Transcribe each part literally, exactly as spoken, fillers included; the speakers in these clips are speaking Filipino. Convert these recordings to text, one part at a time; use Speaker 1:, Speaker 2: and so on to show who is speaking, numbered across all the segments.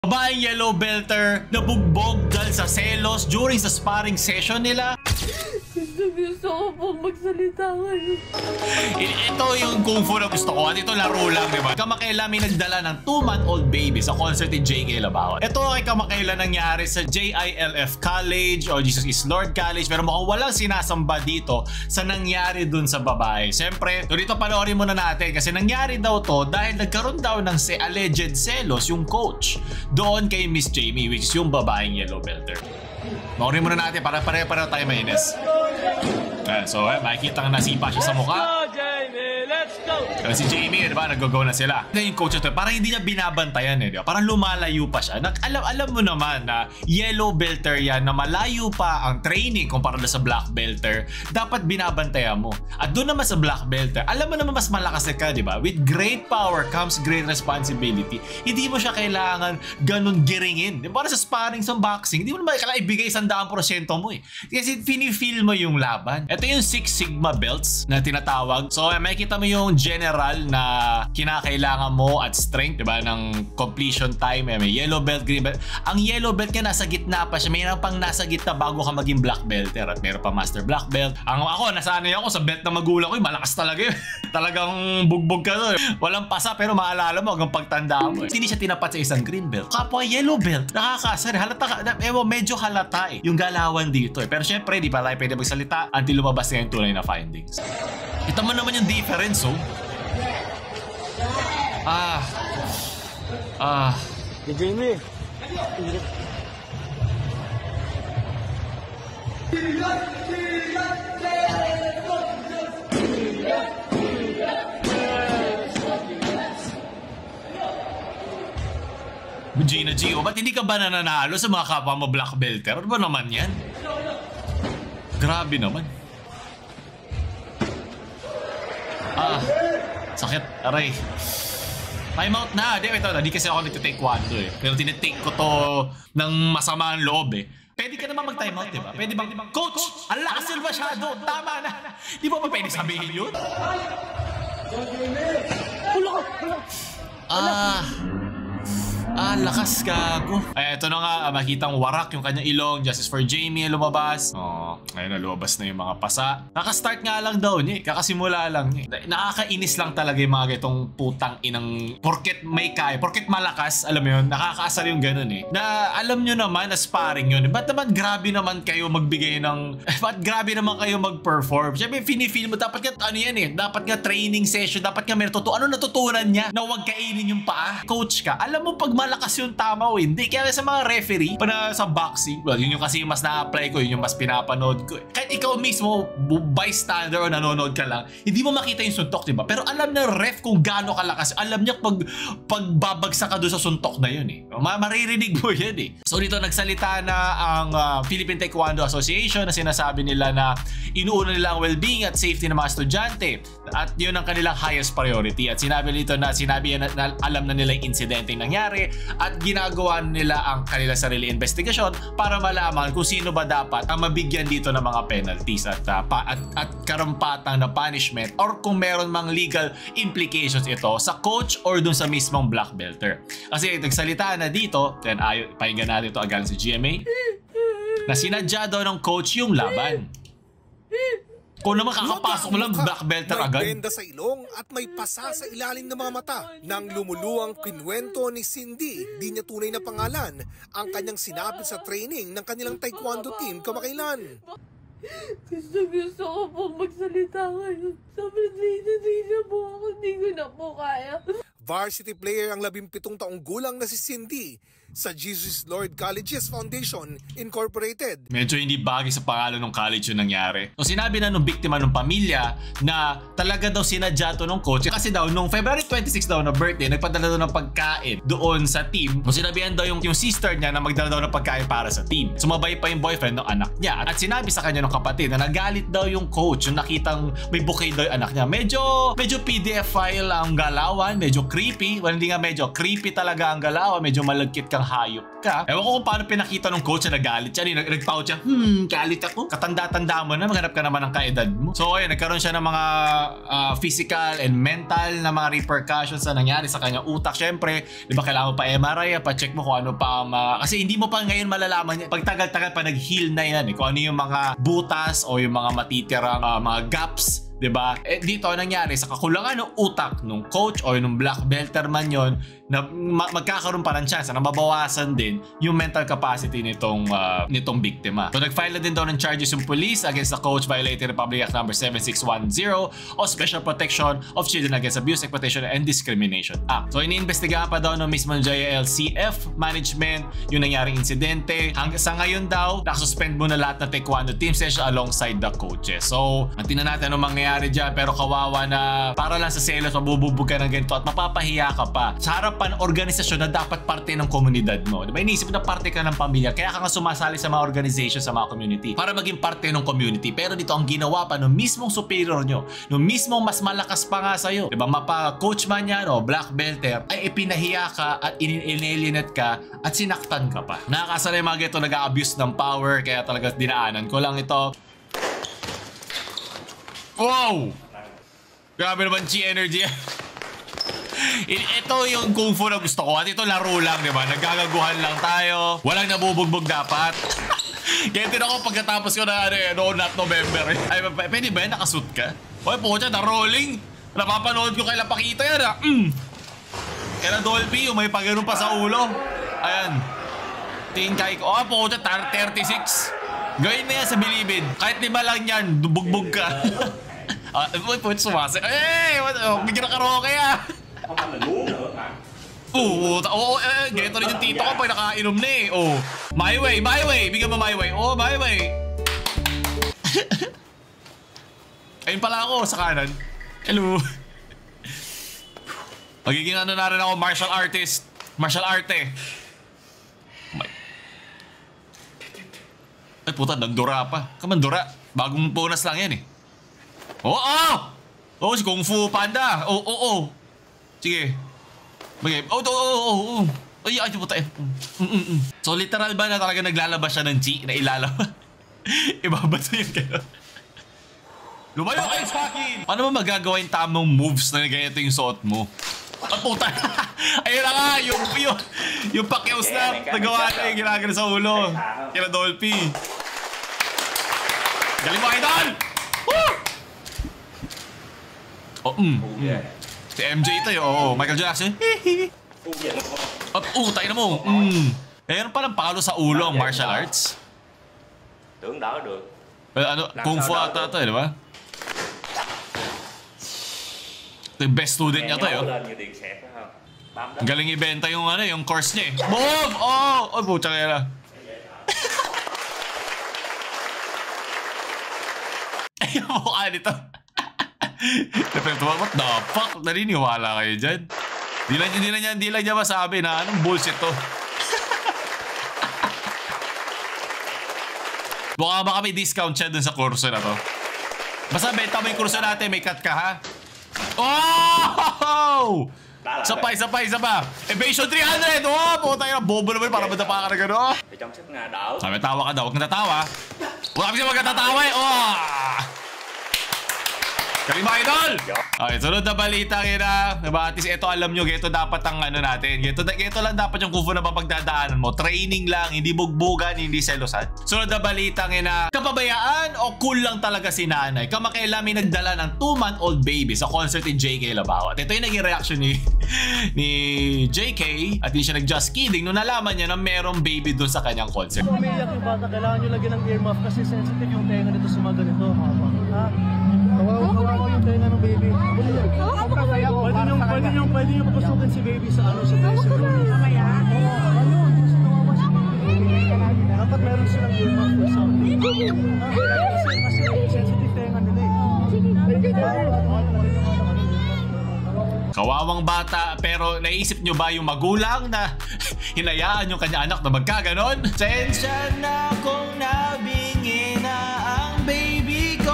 Speaker 1: Babaeng yellow belter na bugbog dahil sa selos during sa sparring session nila.
Speaker 2: Gusto gusto ko pong magsalita ngayon.
Speaker 1: Ito yung kung fu na gusto ko at ito laro lang, di ba? Kamakailan may nagdala ng two month old baby sa concert ni J K Labawan. Ito ay kamakailan nangyari sa J I L F College o Jesus is Lord College, pero mukhang walang sinasamba dito sa nangyari dun sa babae. Siyempre, dito panoorin muna natin kasi nangyari daw to dahil nagkaroon daw ng se alleged selos yung coach doon kay Miss Jamie, which is yung babaeng yellow belter. Panoorin muna natin para pare-pareho tayo mainis. Uh, so, eh, makikita nga nasipa siya sa mukha. Kasi si Jamie, di ba, nag-go na sila. Yung coach ito, parang hindi niya binabantayan eh, di ba? Parang lumalayo pa siya. Nag alam, alam mo naman na yellow belter yan, na malayo pa ang training kumpara sa black belter, dapat binabantayan mo. At doon naman sa black belter, alam mo naman mas malakas ka, di ba? With great power comes great responsibility. Hindi mo siya kailangan ganun giringin. Di ba? Para sa sparring, sa boxing, hindi mo naman kailangan ibigay sandaan porsyento mo eh. Kasi fini-feel mo yung laban. Ito yung Six Sigma belts na tinatawag. So, eh, makikita mo yung general na kinakailangan mo at strength, diba, ng completion time. May yellow belt, green belt. Ang yellow belt ka nasa gitna pa siya. Mayroon pang nasa gitna bago ka maging black belter at mayroon pa master black belt. Ang ako, nasanay ako sa belt ng magulang ko, malakas talaga yun. Talagang bugbog ka doon. Walang pasa pero maalala mo hanggang pagtanda mo. Hindi siya tinapat sa isang green belt. Kapwa yellow belt. Nakakasar. Halata ka. Ewan, medyo halata eh. Yung galawan dito eh. Pero syempre, di pa tayo pwede magsalita until lumabas na yung tunay na findings. Ito mo naman yung difference, oh. Ah. Ah.
Speaker 3: Si Jamie.
Speaker 1: Gina Gio, ba't hindi ka ba nananalo sa mga kapwa mo black belter? Ano ba naman yan? Grabe naman. Ah, sakit. Aray. Time out na. Di, ito, di kasi ako nagtitaekwondo eh. Pero tinitake ko to ng masama ang loob eh. Pwede ka naman mag-time out, diba? Pwede bang, Coach, ang lakas yun masyado. Tama na. Di ba ba pwede sabihin yun? Ah... Ah, lakas gago. Eh, ito na nga, makitang warak yung kanyang ilong. Justice for Jamie lumabas. Oh, ngayon na lumabas na yung mga pasa. Nakastart nga lang daw niya. Kakasimula lang niya. Nakakainis lang talaga yung mga itong putang inang porket may kaya. Porket malakas, alam mo yun, nakakaasar yung ganun eh. Na alam nyo naman na sparring yun. Ba't naman grabe naman kayo magbigay ng... Ba't grabe naman kayo mag-perform? Siyempre, fini-feel mo. Dapat nga, ano yan eh. Dapat nga training session. Dapat nga meron totoo. Ano natutunan niya? Na huwag kainin yung paa. Coach ka. Alam mo, pag malakas yung tama o hindi. Kaya sa mga referee, pa na sa boxing, well, yun yung kasi mas na-apply ko, yun yung mas pinapanood ko. Kahit ikaw mismo, bystander o nanonood ka lang, hindi mo makita yung suntok, diba? Pero alam na ref kung gaano kalakas. Alam niya pag pagbabagsak ka doon sa suntok na yun eh. Ma maririnig mo yun eh. So dito nagsalita na ang uh, Philippine Taekwondo Association na sinasabi nila na inuuna nila ang well-being at safety ng mga estudyante. At yun ang kanilang highest priority. At sinabi nito na sinabi na, na alam na nila yung insidente yung nangyari at ginagawa nila ang kanilang sarili investigasyon para malaman kung sino ba dapat ang mabigyan dito ng mga penalties at, uh, pa, at, at karampatang na punishment or kung meron mang legal implications ito sa coach or dun sa mismong black belter. Kasi nagsalita na dito, then ayo, pakinggan natin ito agad sa G M A, na sinadya daw ng coach yung laban. Kung naman kakapasok mo lang black belter agad.
Speaker 4: May benda sa ilong at may pasa sa ilalim ng mga mata. Nang lumuluwang kinwento ni Cindy, di niya tunay na pangalan, ang kanyang sinabi sa training ng kanilang taekwondo team kamakailan.
Speaker 2: Gusto gusto ko pong magsalita ngayon. Sobrang late na po ako, hindi ko na po kaya.
Speaker 4: Varsity player ang labimpitong taong gulang na si Cindy sa Jesus Lord Colleges Foundation Incorporated.
Speaker 1: Medyo hindi bagay sa pangalan ng college yung nangyari. So sinabi na nung biktima ng pamilya na talaga daw sinadya to ng coach kasi daw nung February twenty-sixth daw na birthday, nagpadala daw ng pagkain doon sa team. So sinabihan daw yung, yung sister niya na magdala daw ng pagkain para sa team. Sumabay pa yung boyfriend ng anak niya. At sinabi sa kanya ng kapatid na nagalit daw yung coach yung nakitang may bouquet daw yung anak niya. Medyo, medyo P D F file ang galawan, medyo creepy. Well, hindi nga medyo creepy talaga ang galawan. Medyo malagkit ka talagang hayop ka. Ewan ko kung paano pinakita ng coach na nagalit siya. Nag Nagpaut siya, hmm, galit ako. Katanda-tanda mo na, maghanap ka naman ng kaedad mo. So ayun, nagkaroon siya ng mga uh, physical and mental na mga repercussions na nangyari sa kanyang utak. Siyempre, di ba kailangan mo pa M R I, pa-check mo kung ano pa mga... Kasi hindi mo pa ngayon malalaman yan. Pag tagal-tagal pa nag-heal na yan, eh, kung ano yung mga butas o yung mga matitirang uh, mga gaps. Diba? Eh, dito nangyari sa kakulangan ng utak ng coach o ng black belter man yon na ma magkakaroon pa ng chance na mababawasan din yung mental capacity nitong uh, nitong biktima. So nag-file na din daw ng charges yung police against the coach violating Republic Act number seven six one zero o Special Protection of Children Against Abuse, Exploitation and Discrimination Act. So iniimbestigahan pa daw ng mismo ng J L C F management yung nangyaring insidente. Hanggang sa ngayon daw, nakasuspend mo na lahat ng taekwondo team session alongside the coaches. So, tingnan natin anong mangyayari dyan, pero kawawa na para lang sa selos mabububog ka ng ganito at mapapahiya ka pa sa harapan organisasyon na dapat parte ng komunidad mo. Diba? Iniisip na parte ka ng pamilya, kaya ka nga sumasali sa mga organization, sa mga community para maging parte ng community. Pero dito ang ginawa pa ng mismong superior nyo, ng mismong mas malakas pa nga sa'yo. Diba? Mapa-coach man yan o black belter, ay ipinahiya ka at in-alienate ka at sinaktan ka pa. Nakakasanay mga geto nag-a-abuse ng power, kaya talaga dinaanan ko lang ito. Wow! Grabe naman G energy. Ito yung kung fu na gusto ko. At ito laro lang, di ba? Nagkagaguhan lang tayo. Walang nabubugbog dapat. Kaya din ako pagkatapos ko na ano, no, not November. Ay, pwede ba yan? Nakasuit ka? Oy, po siya, na-rolling. Napapanood ko kay Lapakita yan, ha? Mm. Kaya na Dolphy, yung may paganoon pa sa ulo. Ayan. Tingkay ko. Oh, po siya, thirty-six. Gawin mo yan sa bilibid. Kahit lima lang yan, bugbog ka. Ah, uh, po ito sumasa. Eh, oh, bigyan na karaoke ah. Oo, oo, eh, ganito rin yung tito ko pag nakainom na eh. Oh, my way, my way. Bigyan mo my way. Oh, my way. Ayun pala ako sa kanan. Hello. Magiging ano na rin ako, martial artist. Martial arte. Ay puta, nandura pa. Kamandura. Bagong bonus lang yan eh. Oo! Oh, oh! Oh, si Kung Fu Panda. Oo, oh, oo, oh, oh. Sige. Okay. Oh, oo, oo, oo. Ay, ay, puta eh. Mm, mm, mm. So, literal ba na talaga naglalabas siya ng chi na ilalabas? Ibabato yung gano'n. Lumayo kayo sa akin! Paano ba magagawa yung tamang moves na ganito yung suot mo? At puta! Ayun na nga! Yung, yung, yung Pacquiao snap nagawa na yung ginagano sa ulo. Kila Dolphy. Galing mo, idol! Woo! Oh, mm. mm. Si M J ito yun. Oh, Michael Jackson. At uh, tayo na mo. Mm. Mayroon palang palo sa ulo ang martial arts.
Speaker 3: Tưởng đỡ được.
Speaker 1: Well, ano, Kung Fu ata ito eh, di ba? Ito yung best student niya ito eh. Ang galing ibenta yung ano, yung course niya eh. Boom! Oh! Oh, pucha kaya na. Ay, yung mukha nito. What the fuck? Naniniwala kayo dyan? Di lang, di lang niya, di lang niya masabi na anong bullshit to. Mukha ba kami discount siya dun sa kurso na to? Basta benta mo yung kurso natin, may cut ka ha? Oh! Isa pa, isa pa, isa pa. Evasion three hundred! Oh! Puta yun, bobo naman para madapa ka na gano'n. Sabi, tawa ka daw. Huwag natatawa. Huwag kami siya magkatatawa eh. Oh! Kaling mga idol! Okay, sunod na balita kina. Diba, at least ito alam nyo, ito dapat ang ano natin. Ito, ito lang dapat yung Kung Fu na mapagdadaanan mo. Training lang, hindi bugbugan, hindi selosan. Sunod na balita kina. Kapabayaan o cool lang talaga si nanay? Kamakailan may nagdala ng two month old baby sa concert ni J K Labao. At ito yung naging reaction ni, ni J K. At hindi siya nag-just kidding nung nalaman niya na merong baby dun sa kanyang concert.
Speaker 5: Kung umiiyak yung bata, kailangan nyo lagyan ng earmuff kasi sensitive yung tenga nito sa mga ganito. Ha? Hawakan yung tenga ng baby. Pwede nyo, pwede nyo, pwede nyo papasukin si baby sa ano, sa dressing room. Mamaya? Oo, ayun. Dapat meron silang earmuff or something. Kasi sensitive tenga nila eh.
Speaker 1: Kawawang bata, pero naisip nyo ba yung magulang na hinayaan yung kanya anak na magkaganon? Sensya na kung nabingi na ang baby ko.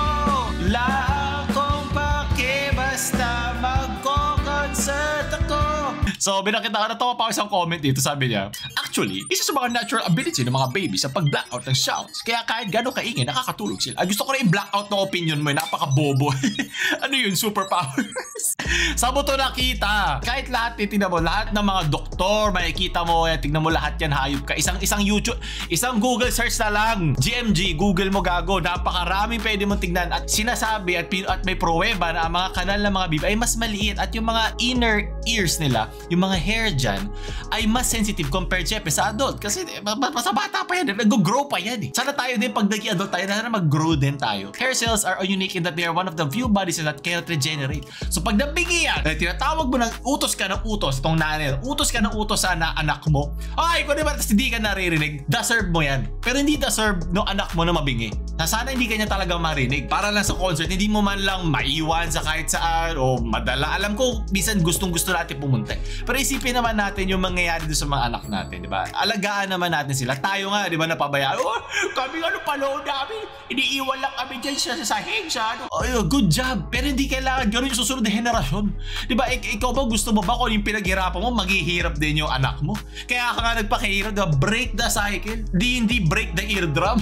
Speaker 1: La akong pake basta magko-concert ako. So, binakita ka, natawa pa ako isang comment dito. Sabi niya, actually, isa sa mga natural ability ng mga baby sa pag-blackout ng sounds. Kaya kahit gano'ng kaingay, nakakatulog sila. Ay, gusto ko na i-blackout ng opinion mo. Napaka-bobo. Ano yun? Superpowers? Sa mo to nakita. Kahit lahat, titignan mo, lahat ng mga doktor, makikita mo, tignan mo lahat yan, hayop ka. Isang, isang YouTube, isang Google search na lang. G M G, Google mo gago. Napakaraming pwede mong tignan. At sinasabi at, at may pruweba na ang mga kanal ng mga baby ay mas maliit. At yung mga inner ears nila, yung mga hair dyan, ay mas sensitive compared syempre sa adult. Kasi sa bata pa yan, nag-grow pa yan eh. Sana tayo din pag naging adult tayo, sana mag-grow din tayo. Hair cells are unique in that they are one of the few bodies that cannot regenerate. So pag nabigyan yan, tinatawag mo ng utos ka ng utos, itong nanay, utos ka ng utos sa na anak mo, ay, kung diba, tapos hindi ka naririnig, deserve mo yan. Pero hindi deserve no anak mo na mabingi. Na sana hindi kanya talaga marinig. Para lang sa concert, hindi mo man lang maiwan sa kahit saan o madala. Alam ko, minsan gustong gusto natin pumunta. Pero isipin naman natin yung mangyayari doon sa mga anak natin, di ba? Alagaan naman natin sila. Tayo nga, di ba, napabayaan. Oh, kami ano palo namin. Iniiwan lang kami dyan sa sahig sa ano. Oh, good job. Pero hindi kailangan gano'n yung susunod na henerasyon. Di ba? Ik ikaw ba gusto mo ba kung yung pinaghirapan mo, maghihirap din yung anak mo? Kaya ka nga nagpakahirap, di ba? Break the cycle. Di hindi break the eardrum.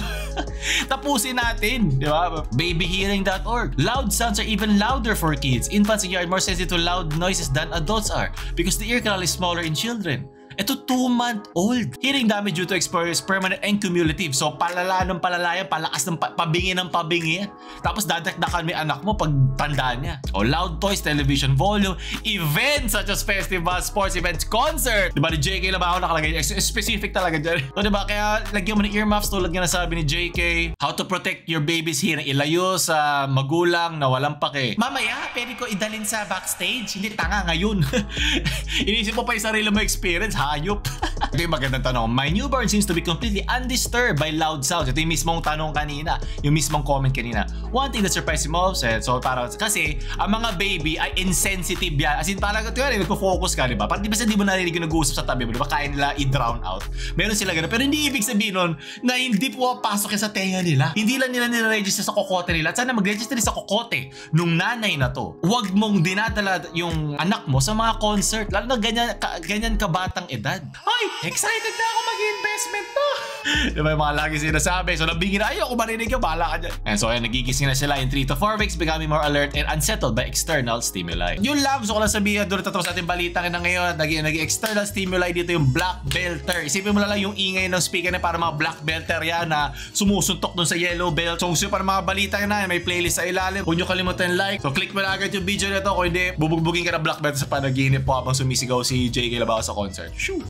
Speaker 1: Tapusin natin, di ba? baby hearing dot org. Loud sounds are even louder for kids. Infants are more sensitive to loud noises than adults are because the ear canal is smaller in children. Ito two month old. Hearing damage due to exposure is permanent and cumulative. So palala ng palala yan, palakas ng pa pabingi ng pabingi yan. Tapos dadakdakan mo yung anak mo pag tanda niya. O loud toys, television volume, events such as festival, sports events, concert. Diba ni J K na ba ako nakalagay? Specific talaga dyan. So diba kaya lagyan mo ng earmuffs tulad nga nasabi ni J K. How to protect your baby's hearing. Ilayo sa magulang na walang pake. Mamaya, pwede ko idalin sa backstage. Hindi tanga ngayon. Inisip mo pa yung sarili mo experience. Hayop. Ito yung magandang tanong. My newborn seems to be completely undisturbed by loud sounds. Ito yung mismong tanong kanina. Yung mismong comment kanina. One thing that surprised me most, so para kasi ang mga baby ay insensitive yan. As in talaga, ito yan, nagpo-focus ka, di ba? Parang di ba sa di mo narinig yung nag-uusap sa tabi mo, di ba? Kaya nila i-drown out. Meron sila gano'n. Pero hindi ibig sabihin nun na hindi pumapasok yan sa tenga nila. Hindi lang nila nire-register sa kokote nila. At sana mag-register sa kokote nung nanay na to. Huwag mong dinadala yung anak mo sa mga concert. Lalo na ganyan, ka, ganyan kabatang edad. Ay! Excited na ako mag-investment to! Diba yung mga lagi sinasabi? So nabingin na, ayoko marinig yung bahala ka dyan. And so ayun, nagigising na sila in three to four weeks, becoming more alert and unsettled by external stimuli. Yun lang, gusto ko lang sabihin, doon natapos natin balita na ngayon, naging external stimuli dito yung black belter. Isipin mo na lang yung ingay ng speaker na para mga black belter yan na sumusuntok dun sa yellow belt. So gusto para mga balita na, may playlist sa ilalim. Huwag nyo kalimutan like. So click mo na agad yung video na to, kung hindi, bubugbugin ka na black belter sa panaginip po habang sumisigaw si J K Labao sa concert. Shoo!